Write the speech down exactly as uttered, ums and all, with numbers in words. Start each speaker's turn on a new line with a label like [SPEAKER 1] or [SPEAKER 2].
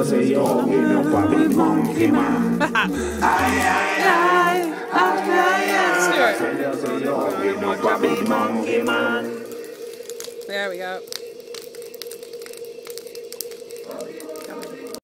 [SPEAKER 1] you say yo, we no for big monkey man. Aye, aye, aye, aye, aye. Tell you say yo, we no for big monkey man.
[SPEAKER 2] There we go.